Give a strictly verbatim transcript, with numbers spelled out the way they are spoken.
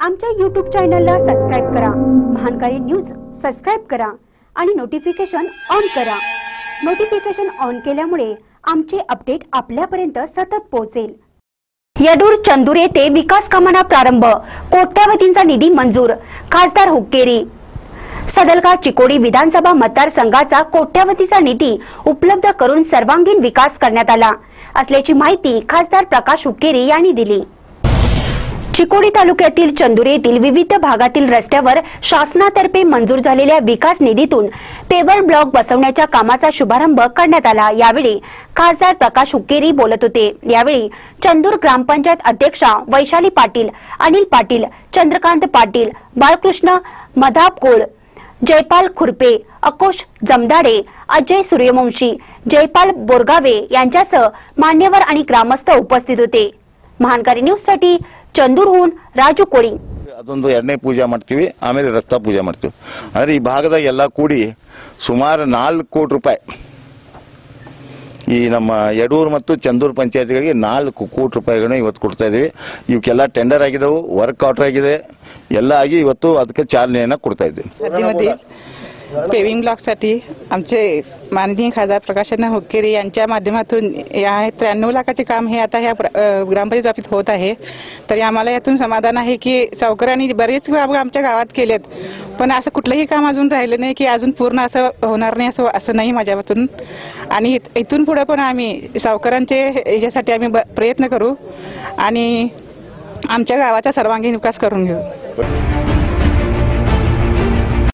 आमच्या यूट्यूब चॅनलला सबस्क्राइब करा, महानकारी न्यूज सबस्क्राइब करा आणि नोटिफिकेशन ऑन करा। नोटिफिकेशन ऑन केल्यामुळे आमचे अपडेट आपल्यापर्यंत सतत पोहोचेल। येडूर चंदूर येथे विकास कामांना प्रारंभ, कोट्यावधींचा निधी मंजूर, खासदार हुक्केरी। सदलगा चिकोडी विधानसभा मतदारसंघाचा कोट्यावधीचा निधी उपलब्ध करून सर्वांगीण विकास करण्यात आला असल्याची माहिती खासदार प्रकाश हुक्केरी यांनी दिली। चिकोडी तालुक्यातील चंदूर येथील विविध भागातील रस्त्यावर शासनातर्फे मंजूर झालेल्या विकास निधीतून पेवर ब्लॉक बसवण्याच्या कामाचा शुभारंभ करण्यात आला। यावेळी खासदार प्रकाश हुक्केरी बोलत होते। यावेळी चंदूर ग्रामपंचायत अध्यक्षा वैशाली पाटील, अनिल पाटील, चंद्रकांत पाटील, बाळकृष्ण मधापकोळ, जयपाल खुरपे, अकोश जमदाडे, अजय सूर्यवंशी, जयपाल बोरगावे यांच्यासह मान्यवर आणि ग्रामस्थ उपस्थित होते। महानकारी न्यूज साठी ಚಂದೂರ್ಹೂನ್ ರಾಜು ಕೋಳಿ ಅದೊಂದು ಎರಡನೇ ಪೂಜೆ ಮಾಡ್ತೀವಿ, ಆಮೇಲೆ ರಸ್ತೆ ಪೂಜೆ ಮಾಡ್ತೀವಿ। ಅಂದ್ರೆ ಈ ಭಾಗದ ಎಲ್ಲ ಕೂಡಿ ಸುಮಾರು ನಾಲ್ಕು ಕೋಟಿ ರೂಪಾಯಿ ಈ ನಮ್ಮ ಯಡೂರು ಮತ್ತು ಚಂದೂರು ಪಂಚಾಯತ್ಗಳಿಗೆ ನಾಲ್ಕು ಕೋಟಿ ರೂಪಾಯಿಗಳನ್ನು ಇವತ್ತು ಕೊಡ್ತಾ ಇದೀವಿ। ಇವಕ್ಕೆಲ್ಲ ಟೆಂಡರ್ ಆಗಿದವು, ವರ್ಕ್ ಆರ್ಡರ್ ಆಗಿದೆ, ಎಲ್ಲ ಆಗಿ ಇವತ್ತು ಅದಕ್ಕೆ ಚಾಲನೆಯನ್ನು ಕೊಡ್ತಾ ಇದ್ದೀವಿ। पेविंग ब्लॉकसाठी आमचे माननीय खासदार प्रकाशअण्णा हुक्केरी यांच्या माध्यमातून या त्र्याण्णव लाखाचे काम हे आता ह्या ग्रामपंचायत बाबतीत होत आहे। तरी आम्हाला यातून समाधान आहे की सावकारांनी बरेच काम आमच्या गावात केलेत, पण असं कुठलंही काम अजून राहिलं नाही की अजून पूर्ण असं होणार नाही असं असं नाही माझ्यापासून। आणि इथून पुढे पण आम्ही सावकारांचे याच्यासाठी आम्ही प्रयत्न करू आणि आमच्या गावाचा सर्वांगीण विकास करून घेऊ।